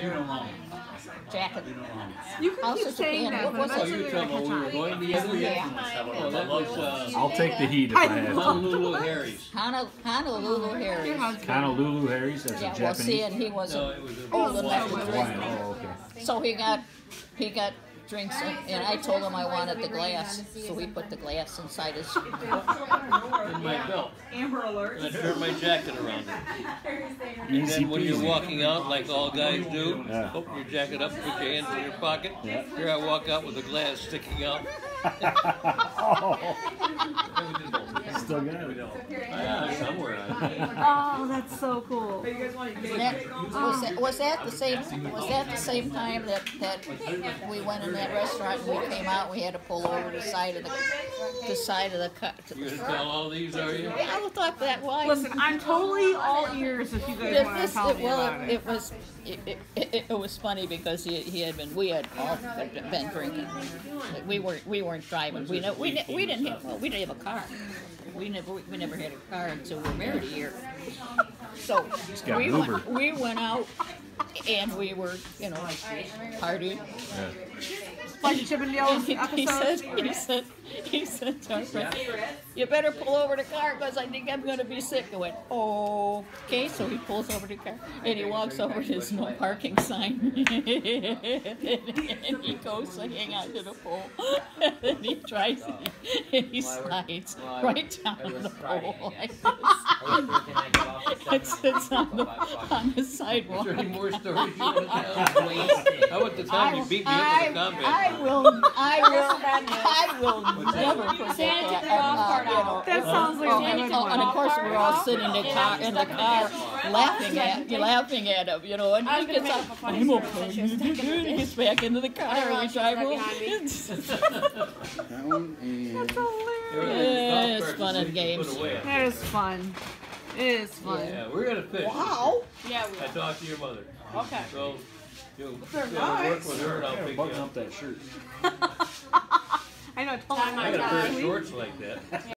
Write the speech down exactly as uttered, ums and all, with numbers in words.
jacket. You can House keep of saying Japan. that, What but was Oh, eventually you're you're talking gonna about we were catch on. going together? Yeah. Oh, that was uh, I'll take the heat if I have to. Honolulu Harry's. Honol- Honolulu Harry's. Honolulu Harry's, that's Yeah, a well, see, Japanese. and he No, wasn't it was a old enough to Wine. drink. Oh, okay. So he got, he got drinks, and, and I told him I wanted the glass, so he put the glass inside his. in my belt. Amber Alert. And I turned my jacket around it. And Easy then when you're peasy. walking out, like all guys do, Yeah. open your jacket up, put your hands in your pocket. Yeah. Here I walk out with the glass sticking out. Oh, still got it. Yeah, somewhere. I think. Oh, that's so cool. That, was, that, was that the same? Was that the same time that, that we went in that restaurant and we came out? We had to pull over the side of the the side of the car. You gonna tell all these, are you? Yeah, I thought that was. Listen, I'm totally all ears if you guys This- want to this- tell it, me well, about it, it. it was it, it, it, it was funny because he, he had been we had all been drinking. We weren't we weren't driving. We know we ne- we didn't have well we didn't have a car. We never we never had a car until we were married a year. So got we an Uber. went, we went out and we were you know partying. Yeah. Like the Chippendales He, he said, episode. he said, he said to our friend, you better pull over the car because I think I'm going to be sick. I went, oh, okay. So he pulls over the car and he walks over to his no parking sign. And he goes to hang on to the pole. And then he tries and he, and he slides right down the pole like this. It sits on the, on the Is sidewalk. there any more stories you want to tell? How about the time you beat me up in the I, combat? I will, I will, I will never forget that. Uh, you know, That sounds like oh, a and, good and of one. course we were all sitting in the car, in the car, laughing at, you laughing at him, you know. And he gets up, I'm okay. He gets back into the car, and we drive home. Down and That's hilarious. Yeah, it's fun and games. That is fun. It is fun. Yeah, we're gonna fish. Wow. Yeah, we I talked to your mother. Okay. So you'll, They're you'll work nice. with her and I'll pick you button up. up that shirt. I know. I told I got a pair of my shorts like that.